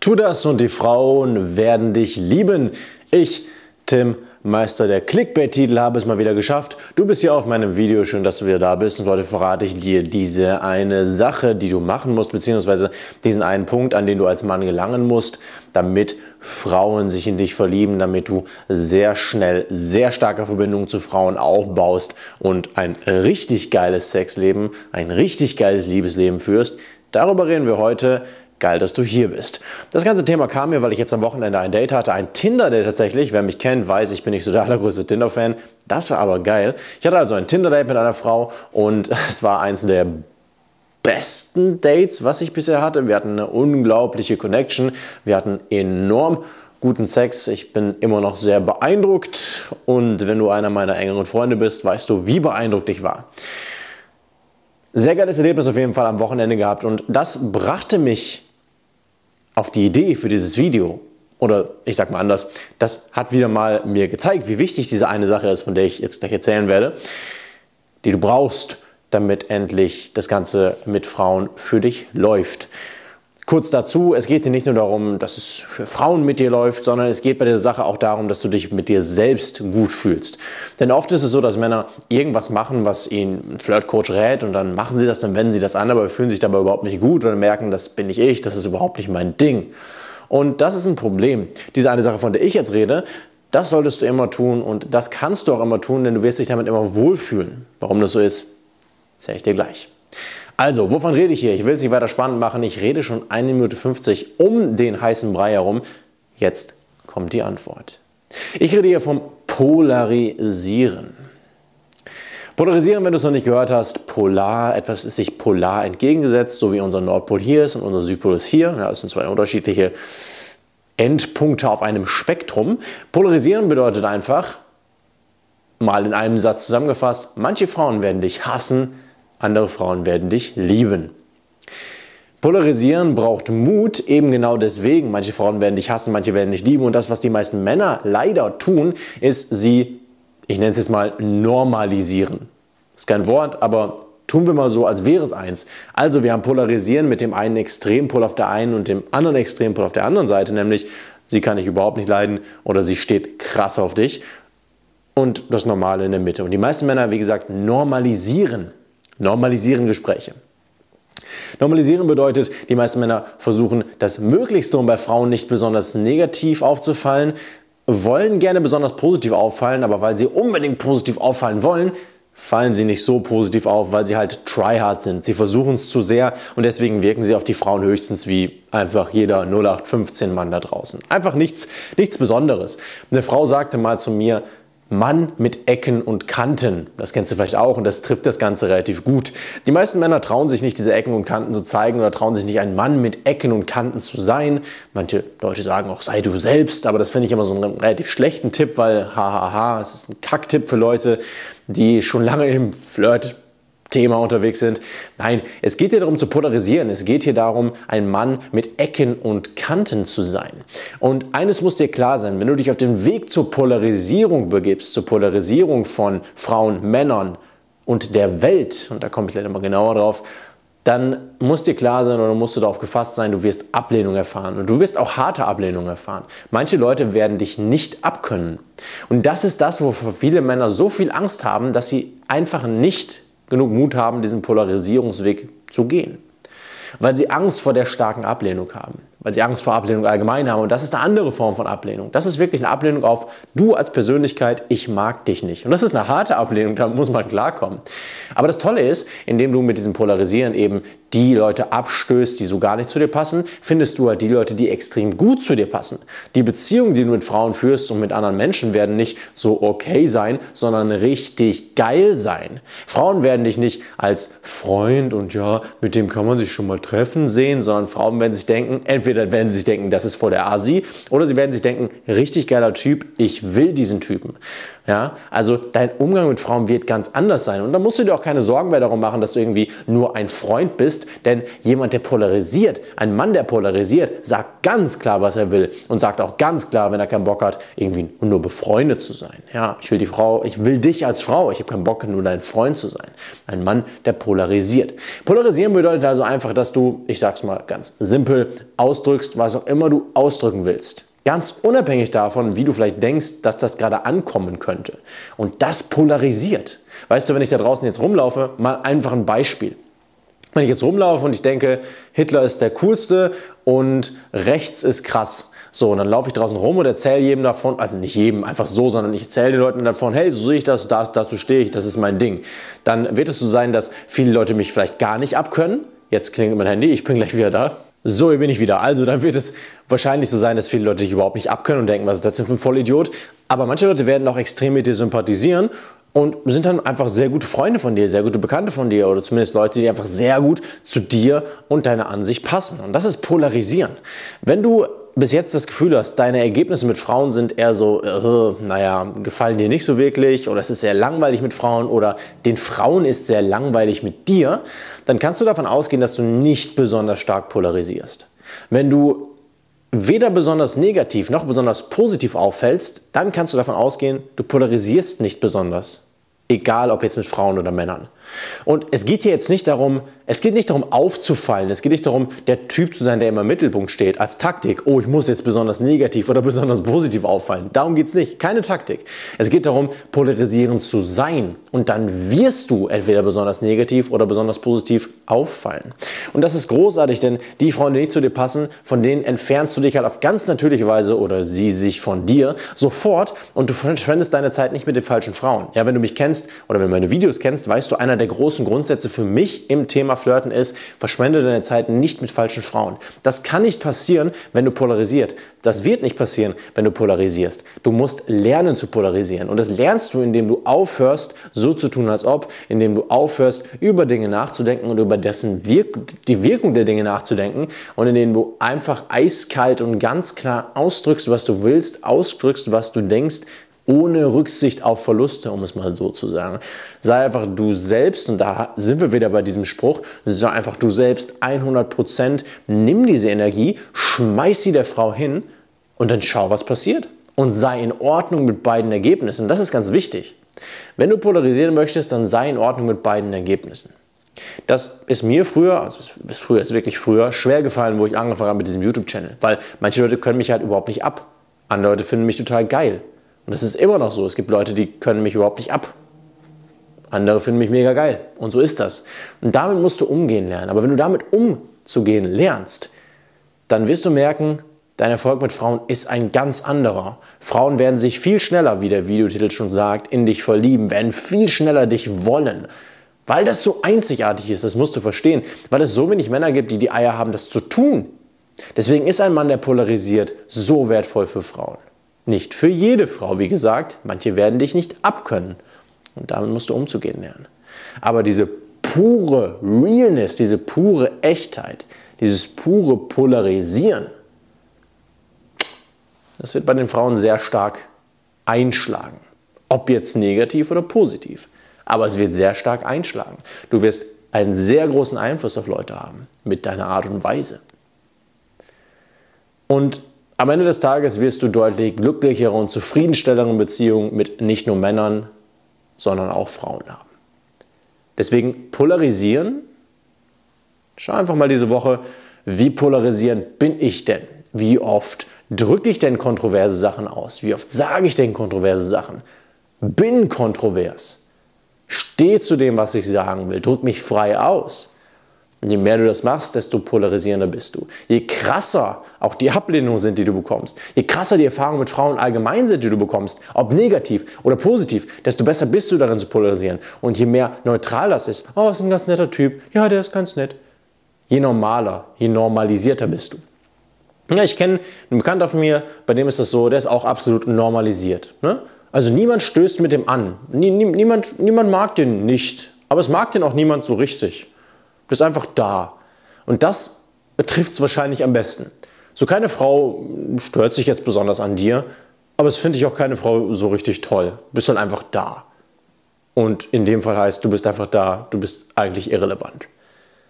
Tu das und die Frauen werden dich lieben. Ich, Tim, Meister der Clickbait-Titel, habe es mal wieder geschafft. Du bist hier auf meinem Video, schön, dass du wieder da bist. Und heute verrate ich dir diese eine Sache, die du machen musst, beziehungsweise diesen einen Punkt, an den du als Mann gelangen musst, damit Frauen sich in dich verlieben, damit du sehr schnell, sehr starke Verbindungen zu Frauen aufbaust und ein richtig geiles Sexleben, ein richtig geiles Liebesleben führst. Darüber reden wir heute. Geil, dass du hier bist. Das ganze Thema kam mir, weil ich jetzt am Wochenende ein Date hatte, ein Tinder-Date tatsächlich. Wer mich kennt, weiß, ich bin nicht so der allergrößte Tinder-Fan. Das war aber geil. Ich hatte also ein Tinder-Date mit einer Frau und es war eins der besten Dates, was ich bisher hatte. Wir hatten eine unglaubliche Connection. Wir hatten enorm guten Sex. Ich bin immer noch sehr beeindruckt und wenn du einer meiner engeren Freunde bist, weißt du, wie beeindruckt ich war. Sehr geiles Erlebnis auf jeden Fall am Wochenende gehabt und das brachte mich auf die Idee für dieses Video. Oder ich sag mal anders, das hat wieder mal mir gezeigt, wie wichtig diese eine Sache ist, von der ich jetzt gleich erzählen werde, die du brauchst, damit endlich das Ganze mit Frauen für dich läuft. Kurz dazu, es geht dir nicht nur darum, dass es für Frauen mit dir läuft, sondern es geht bei der Sache auch darum, dass du dich mit dir selbst gut fühlst. Denn oft ist es so, dass Männer irgendwas machen, was ihnen ein Flirtcoach rät und dann machen sie das, dann wenden sie das an, aber fühlen sich dabei überhaupt nicht gut oder merken, das bin nicht ich, das ist überhaupt nicht mein Ding. Und das ist ein Problem. Diese eine Sache, von der ich jetzt rede, das solltest du immer tun und das kannst du auch immer tun, denn du wirst dich damit immer wohlfühlen. Warum das so ist, erzähle ich dir gleich. Also, wovon rede ich hier? Ich will es nicht weiter spannend machen. Ich rede schon 1 Minute 50 um den heißen Brei herum. Jetzt kommt die Antwort. Ich rede hier vom Polarisieren. Polarisieren, wenn du es noch nicht gehört hast, polar, etwas ist sich polar entgegengesetzt, so wie unser Nordpol hier ist und unser Südpol ist hier. Ja, das sind zwei unterschiedliche Endpunkte auf einem Spektrum. Polarisieren bedeutet einfach, mal in einem Satz zusammengefasst, manche Frauen werden dich hassen, andere Frauen werden dich lieben. Polarisieren braucht Mut, eben genau deswegen. Manche Frauen werden dich hassen, manche werden dich lieben. Und das, was die meisten Männer leider tun, ist sie, ich nenne es jetzt mal, normalisieren. Das ist kein Wort, aber tun wir mal so, als wäre es eins. Also wir haben Polarisieren mit dem einen Extrempol auf der einen und dem anderen Extrempol auf der anderen Seite, nämlich sie kann dich überhaupt nicht leiden oder sie steht krass auf dich. Und das Normale in der Mitte. Und die meisten Männer, wie gesagt, normalisieren Gespräche. Normalisieren bedeutet, die meisten Männer versuchen das Möglichste, um bei Frauen nicht besonders negativ aufzufallen, wollen gerne besonders positiv auffallen, aber weil sie unbedingt positiv auffallen wollen, fallen sie nicht so positiv auf, weil sie halt tryhard sind. Sie versuchen es zu sehr und deswegen wirken sie auf die Frauen höchstens wie einfach jeder 0815-Mann da draußen. Einfach nichts Besonderes. Eine Frau sagte mal zu mir, Mann mit Ecken und Kanten. Das kennst du vielleicht auch und das trifft das Ganze relativ gut. Die meisten Männer trauen sich nicht, diese Ecken und Kanten zu zeigen oder trauen sich nicht, ein Mann mit Ecken und Kanten zu sein. Manche Leute sagen auch, sei du selbst, aber das finde ich immer so einen relativ schlechten Tipp, weil es ist ein Kacktipp für Leute, die schon lange im Flirt-Thema unterwegs sind. Nein, es geht hier darum zu polarisieren. Es geht hier darum, ein Mann mit Ecken und Kanten zu sein. Und eines muss dir klar sein, wenn du dich auf den Weg zur Polarisierung begibst, zur Polarisierung von Frauen, Männern und der Welt, und da komme ich gleich mal genauer drauf, dann muss dir klar sein oder musst du darauf gefasst sein, du wirst Ablehnung erfahren und du wirst auch harte Ablehnung erfahren. Manche Leute werden dich nicht abkönnen. Und das ist das, wovor viele Männer so viel Angst haben, dass sie einfach nicht genug Mut haben, diesen Polarisierungsweg zu gehen. Weil sie Angst vor der starken Ablehnung haben. Weil sie Angst vor Ablehnung allgemein haben. Und das ist eine andere Form von Ablehnung. Das ist wirklich eine Ablehnung auf, du als Persönlichkeit, ich mag dich nicht. Und das ist eine harte Ablehnung, da muss man klarkommen. Aber das Tolle ist, indem du mit diesem Polarisieren eben die Leute abstößt, die so gar nicht zu dir passen, findest du halt die Leute, die extrem gut zu dir passen. Die Beziehungen, die du mit Frauen führst und mit anderen Menschen, werden nicht so okay sein, sondern richtig geil sein. Frauen werden dich nicht als Freund und ja, mit dem kann man sich schon mal treffen sehen, sondern Frauen werden sich denken, entweder werden sie sich denken, das ist voll der Asi, oder sie werden sich denken, richtig geiler Typ, ich will diesen Typen. Ja, also dein Umgang mit Frauen wird ganz anders sein und da musst du dir auch keine Sorgen mehr darum machen, dass du irgendwie nur ein Freund bist, tust. Denn jemand, der polarisiert, ein Mann, der polarisiert, sagt ganz klar, was er will und sagt auch ganz klar, wenn er keinen Bock hat, irgendwie nur befreundet zu sein. Ja, ich will dich als Frau, ich habe keinen Bock, nur dein Freund zu sein. Ein Mann, der polarisiert. Polarisieren bedeutet also einfach, dass du, ich sag's mal ganz simpel, ausdrückst, was auch immer du ausdrücken willst. Ganz unabhängig davon, wie du vielleicht denkst, dass das gerade ankommen könnte. Und das polarisiert. Weißt du, wenn ich da draußen jetzt rumlaufe, mal einfach ein Beispiel. Wenn ich jetzt rumlaufe und ich denke, Hitler ist der Coolste und rechts ist krass. So, und dann laufe ich draußen rum und erzähle jedem davon, also nicht jedem einfach so, sondern ich erzähle den Leuten davon, hey, so sehe ich das, dazu stehe ich, das ist mein Ding. Dann wird es so sein, dass viele Leute mich vielleicht gar nicht abkönnen. Jetzt klingelt mein Handy, ich bin gleich wieder da. So, hier bin ich wieder. Also, dann wird es wahrscheinlich so sein, dass viele Leute dich überhaupt nicht abkönnen und denken, was ist das denn für ein Vollidiot? Aber manche Leute werden auch extrem mit dir sympathisieren und sind dann einfach sehr gute Freunde von dir, sehr gute Bekannte von dir oder zumindest Leute, die einfach sehr gut zu dir und deiner Ansicht passen. Und das ist polarisieren. Wenn du bis jetzt das Gefühl hast, deine Ergebnisse mit Frauen sind eher so, naja, gefallen dir nicht so wirklich oder es ist sehr langweilig mit Frauen oder den Frauen ist sehr langweilig mit dir, dann kannst du davon ausgehen, dass du nicht besonders stark polarisierst. Wenn du weder besonders negativ noch besonders positiv auffällst, dann kannst du davon ausgehen, du polarisierst nicht besonders. Egal, ob jetzt mit Frauen oder Männern. Und es geht hier jetzt nicht darum, aufzufallen. Es geht nicht darum, der Typ zu sein, der immer im Mittelpunkt steht, als Taktik. Oh, ich muss jetzt besonders negativ oder besonders positiv auffallen. Darum geht es nicht. Keine Taktik. Es geht darum, polarisierend zu sein. Und dann wirst du entweder besonders negativ oder besonders positiv auffallen. Und das ist großartig, denn die Frauen, die nicht zu dir passen, von denen entfernst du dich halt auf ganz natürliche Weise oder sie sich von dir sofort und du verschwendest deine Zeit nicht mit den falschen Frauen. Ja, wenn du mich kennst oder wenn du meine Videos kennst, weißt du, einer der großen Grundsätze für mich im Thema Flirten ist, verschwende deine Zeit nicht mit falschen Frauen. Das kann nicht passieren, wenn du polarisierst. Das wird nicht passieren, wenn du polarisierst. Du musst lernen zu polarisieren. Und das lernst du, indem du aufhörst, so zu tun, als ob, indem du aufhörst, über Dinge nachzudenken und über die Wirkung der Dinge nachzudenken und indem du einfach eiskalt und ganz klar ausdrückst, was du willst, ausdrückst, was du denkst, ohne Rücksicht auf Verluste, um es mal so zu sagen. Sei einfach du selbst, und da sind wir wieder bei diesem Spruch, sei einfach du selbst 100%, nimm diese Energie, schmeiß sie der Frau hin und dann schau, was passiert. Und sei in Ordnung mit beiden Ergebnissen. Das ist ganz wichtig. Wenn du polarisieren möchtest, dann sei in Ordnung mit beiden Ergebnissen. Das ist mir früher, ist wirklich früher, schwer gefallen, wo ich angefangen habe mit diesem YouTube-Channel. Weil manche Leute können mich halt überhaupt nicht ab. Andere Leute finden mich total geil. Und das ist immer noch so. Es gibt Leute, die können mich überhaupt nicht ab. Andere finden mich mega geil. Und so ist das. Und damit musst du umgehen lernen. Aber wenn du damit umzugehen lernst, dann wirst du merken, dein Erfolg mit Frauen ist ein ganz anderer. Frauen werden sich viel schneller, wie der Videotitel schon sagt, in dich verlieben, werden viel schneller dich wollen. Weil das so einzigartig ist, das musst du verstehen. Weil es so wenig Männer gibt, die die Eier haben, das zu tun. Deswegen ist ein Mann, der polarisiert, so wertvoll für Frauen. Nicht für jede Frau, wie gesagt, manche werden dich nicht abkönnen. Und damit musst du umzugehen lernen. Aber diese pure Realness, diese pure Echtheit, dieses pure Polarisieren, das wird bei den Frauen sehr stark einschlagen. Ob jetzt negativ oder positiv. Aber es wird sehr stark einschlagen. Du wirst einen sehr großen Einfluss auf Leute haben mit deiner Art und Weise. Und am Ende des Tages wirst du deutlich glücklichere und zufriedenstellere Beziehungen mit nicht nur Männern, sondern auch Frauen haben. Deswegen polarisieren. Schau einfach mal diese Woche, wie polarisierend bin ich denn? Wie oft drücke ich denn kontroverse Sachen aus? Wie oft sage ich denn kontroverse Sachen? Bin kontrovers. Stehe zu dem, was ich sagen will. Drück mich frei aus. Und je mehr du das machst, desto polarisierender bist du. Je krasser auch die Ablehnungen sind, die du bekommst, je krasser die Erfahrungen mit Frauen allgemein sind, die du bekommst, ob negativ oder positiv, desto besser bist du darin zu polarisieren. Und je mehr neutral das ist, oh, ist ein ganz netter Typ, ja, der ist ganz nett, je normaler, je normalisierter bist du. Ja, ich kenne einen Bekannter von mir, bei dem ist das so, der ist auch absolut normalisiert. Ne? Also niemand stößt mit dem an, niemand mag den nicht, aber es mag den auch niemand so richtig. Du bist einfach da. Und das trifft es wahrscheinlich am besten. So, keine Frau stört sich jetzt besonders an dir, aber es finde ich auch keine Frau so richtig toll. Du bist halt einfach da. Und in dem Fall heißt, du bist einfach da, du bist eigentlich irrelevant.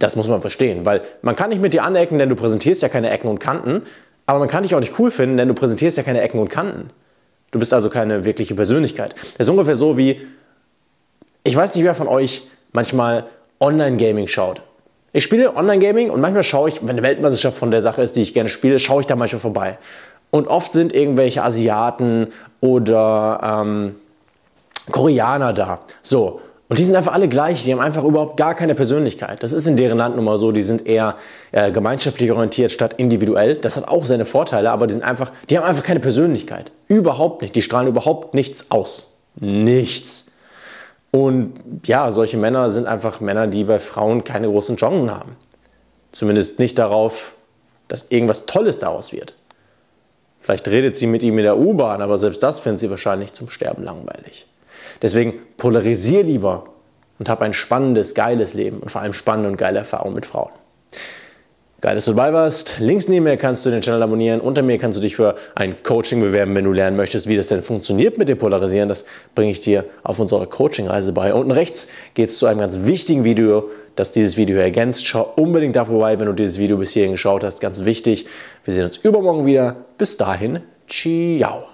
Das muss man verstehen, weil man kann nicht mit dir anecken, denn du präsentierst ja keine Ecken und Kanten, aber man kann dich auch nicht cool finden, denn du präsentierst ja keine Ecken und Kanten. Du bist also keine wirkliche Persönlichkeit. Das ist ungefähr so wie, ich weiß nicht, wer von euch manchmal Online-Gaming schaut. Ich spiele Online-Gaming und manchmal schaue ich, wenn eine Weltmeisterschaft von der Sache ist, die ich gerne spiele, schaue ich da manchmal vorbei. Und oft sind irgendwelche Asiaten oder Koreaner da. So. Und die sind einfach alle gleich, die haben einfach überhaupt gar keine Persönlichkeit. Das ist in deren Land nun mal so, die sind eher gemeinschaftlich orientiert statt individuell. Das hat auch seine Vorteile, aber die haben einfach keine Persönlichkeit. Überhaupt nicht. Die strahlen überhaupt nichts aus. Nichts. Und ja, solche Männer sind einfach Männer, die bei Frauen keine großen Chancen haben. Zumindest nicht darauf, dass irgendwas Tolles daraus wird. Vielleicht redet sie mit ihm in der U-Bahn, aber selbst das findet sie wahrscheinlich zum Sterben langweilig. Deswegen polarisier lieber und hab ein spannendes, geiles Leben und vor allem spannende und geile Erfahrungen mit Frauen. Geil, dass du dabei warst. Links neben mir kannst du den Channel abonnieren. Unter mir kannst du dich für ein Coaching bewerben, wenn du lernen möchtest, wie das denn funktioniert mit dem Polarisieren. Das bringe ich dir auf unserer Coaching-Reise bei. Unten rechts geht es zu einem ganz wichtigen Video, das dieses Video ergänzt. Schau unbedingt da vorbei, wenn du dieses Video bis hierhin geschaut hast. Ganz wichtig. Wir sehen uns übermorgen wieder. Bis dahin, ciao.